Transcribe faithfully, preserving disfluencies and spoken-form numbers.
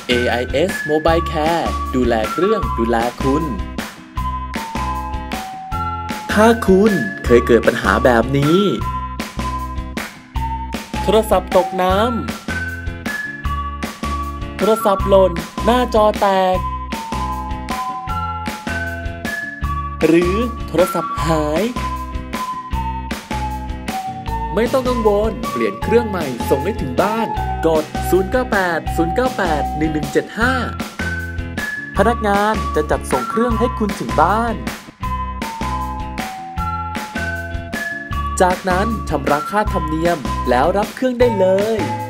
เอ ไอ เอส Mobile Care ดูแลเครื่องดูแลคุณถ้าคุณเคยเกิดปัญหาแบบนี้โทรศัพท์ตกน้ำโทรศัพท์หล่นหน้าจอแตกหรือโทรศัพท์หายไม่ต้องกังวลเปลี่ยนเครื่องใหม่ส่งให้ถึงบ้านกดศูนย์ เก้า แปด ศูนย์ เก้า แปด หนึ่ง หนึ่ง เจ็ด ห้าพนักงานจะจัดส่งเครื่องให้คุณถึงบ้านจากนั้นชำระค่าธรรมเนียมแล้วรับเครื่องได้เลย